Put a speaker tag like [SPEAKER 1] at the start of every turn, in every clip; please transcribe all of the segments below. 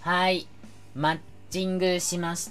[SPEAKER 1] はい。マッチングしました。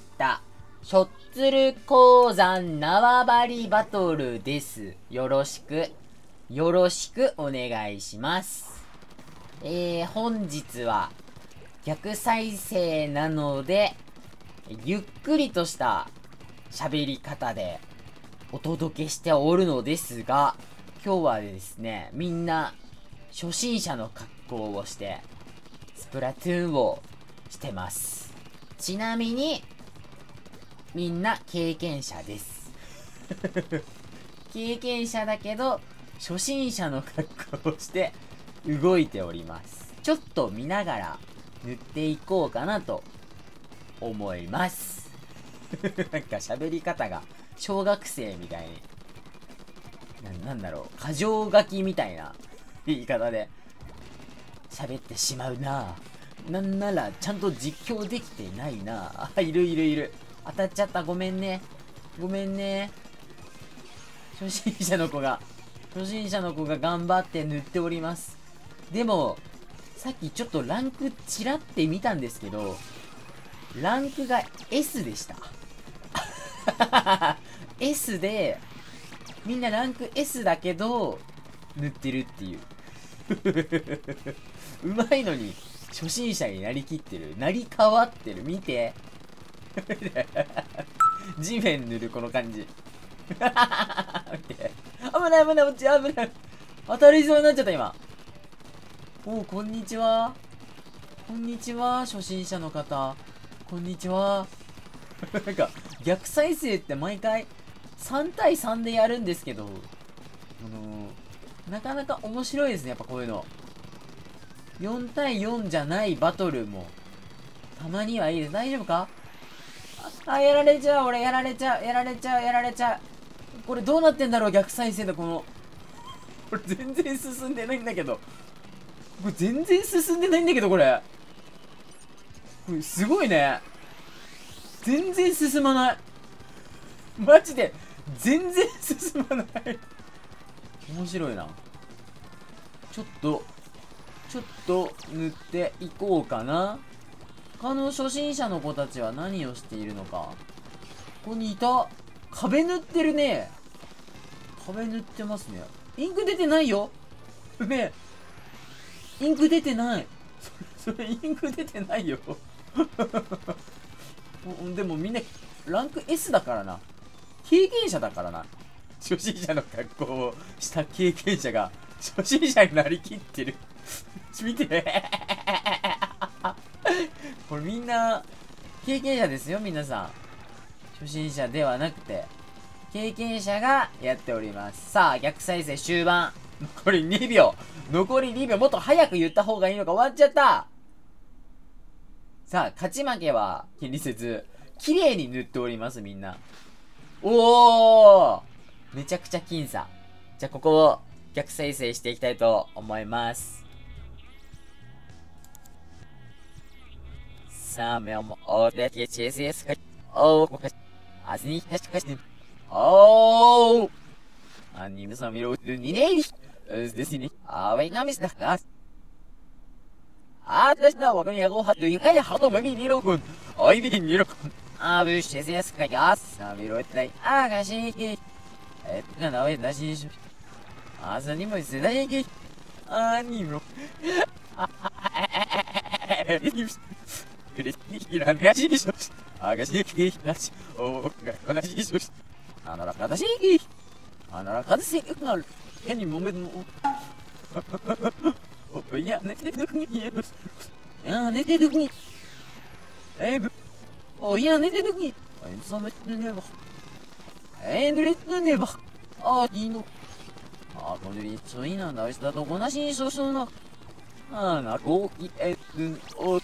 [SPEAKER 1] しょっつる鉱山縄張りバトルです。よろしくお願いします。本日は逆再生なので、ゆっくりとした喋り方でお届けしておるのですが、今日はですね、みんな初心者の格好をしてスプラトゥーンをしてます。ちなみにみんな経験者です経験者だけど初心者の格好をして動いております。ちょっと見ながら塗っていこうかなと思いますなんか喋り方が小学生みたいになんだろう、箇条書きみたいな言い方で喋ってしまうな。なんならちゃんと実況できてないな。あ、いる当たっちゃった。ごめんね初心者の子が頑張って塗っております。でもさっきちょっとランクチラって見たんですけど、ランクが S でしたS でみんなランク S だけど塗ってるっていううまいのに初心者になりきってる、なり変わってる。見て地面塗るこの感じ見て、危ない落ち、危ない、当たりそうになっちゃった今。おう、こんにちは初心者の方、こんにちはなんか逆再生って毎回3対3でやるんですけど、なかなか面白いですね。やっぱこういうの4対4じゃないバトルもたまにはいいです。大丈夫か？やられちゃう。俺やられちゃう。これどうなってんだろう、逆再生で。これ全然進んでないんだけど、これすごいね。全然進まない。マジで全然進まない面白いな。ちょっと塗っていこうかな。他の初心者の子たちは何をしているのか。ここにいた。壁塗ってるね。壁塗ってますね。インク出てないよねえ、インク出てない。それインク出てないよでもみんなランク S だからな。経験者だからな。初心者の格好をした経験者が初心者になりきってる見てこれみんな経験者ですよ。皆さん初心者ではなくて経験者がやっております。さあ逆再生終盤、残り2秒。もっと早く言った方がいいのか。終わっちゃった。さあ勝ち負けは気にせず綺麗に塗っております。みんなおー、めちゃくちゃ僅差。じゃあここを逆再生していきたいと思います。Самым ответственным Oh, anime samiro ninei. Здесь не. А вы нам издахас. Атласна вагон яго хату инкай хату мами нирокун. Ой би нирокун. А вы здесь кагас самiro этой. Агашики. Это на вы даши. А за ним издайки. Аниро. 그랬니란 가시쇼 아가시기 나시 가시쇼 아나라 가다시기 아나라 가다시 날 괜히 몸에 야 내 대둥이 야내 대둥이 에이 야 내 대둥이 인사했네 봐 에이 그랬네 봐 이노 오늘이 저희나 날씨다 또 고나시 소소나 나 고기 애든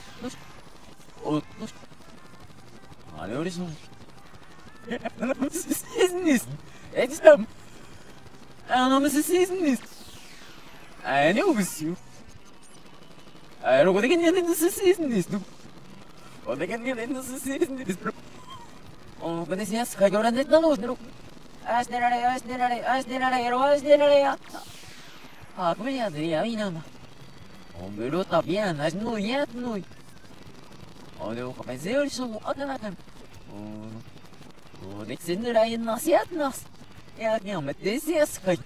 [SPEAKER 1] Ale öyle şey. Sizsiniz. Edem. Anamızı sizsiniz. Ne olmuşsun? O da kendini nasıl sizsiniz? O da kendini nasıl sizsiniz? O da siz kaygıran ne olur? Aşderare. Come ya de ya inama. Hombre, está bien, no ya no.
[SPEAKER 2] أنا وكمان زي اللي شو أنا كان ونكسن راين ناس يا ناس يا يوم الدنيا سكاي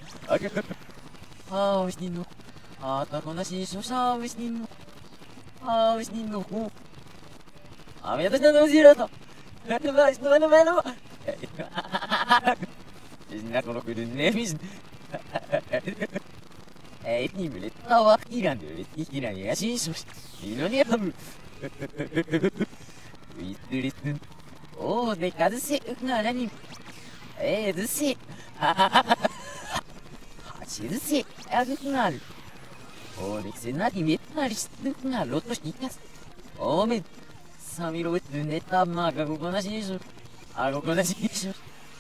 [SPEAKER 2] وش نينو تكون شيء شو وش نينو وش نينو يا تجنا نزيرة أنا ما أنا ما أنا إنك لو كنت نفس إني بلت واقعي بلت كنا يا شيء إنني هم ويتريتن ده كذا شيء نالني ده شيء هذا شيء أقول نال ده سنادي ميتنا ريستنا نال لوتو شيكاس من ساميرو نتا ما غوكونا شيشو غوكونا شيشو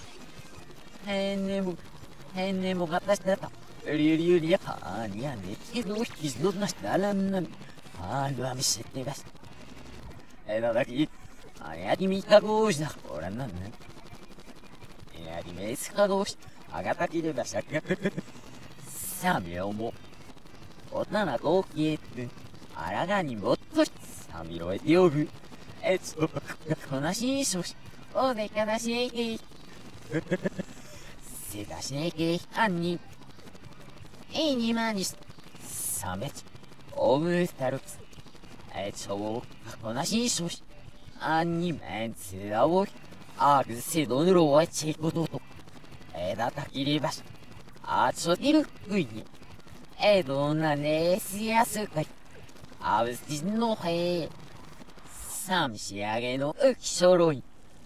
[SPEAKER 2] هني مو غطاش نتا ريو يا كان يا نيكي دوش كيزلوت ناشتالان لو مش تبس انا داكيやりみかごーしだ。ほらなんね。やりめすかごーし。あがたきでだしゃか。さみろも。おたなごきえって。あらがにもっとし。さみろえておる。こなしにしょし。おでかだしえけい。せだしえけい。あんに。えにまにし。さめち。おむたるつ。こなしにしょし。아니면 지라고 아그세돈으로 와치 고도도 에다다 기리바시 아초디르 구이니 에도나 네시야스카이 아브스티노헤 삼시아게노 윽쇼로이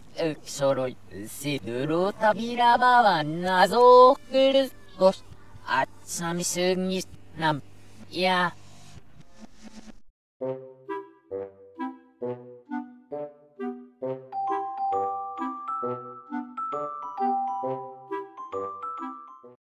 [SPEAKER 2] 세드로 타비라바와 나zo 그르고시 아참승이 남야